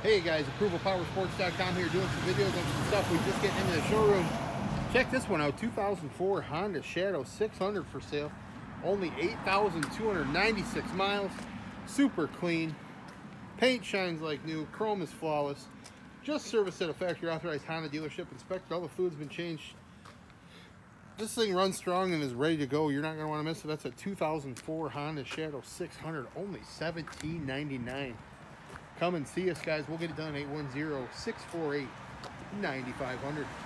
Hey guys, ApprovalPowersports.com here doing some videos on some stuff we just getting into the showroom. Check this one out, 2004 Honda Shadow 600 for sale. Only 8,296 miles. Super clean. Paint shines like new. Chrome is flawless. Just serviced at a factory authorized Honda dealership. Inspected. All the fluid's been changed. This thing runs strong and is ready to go. You're not going to want to miss it. That's a 2004 Honda Shadow 600. Only $17.99. Come and see us, guys. We'll get it done. 810-648-9500.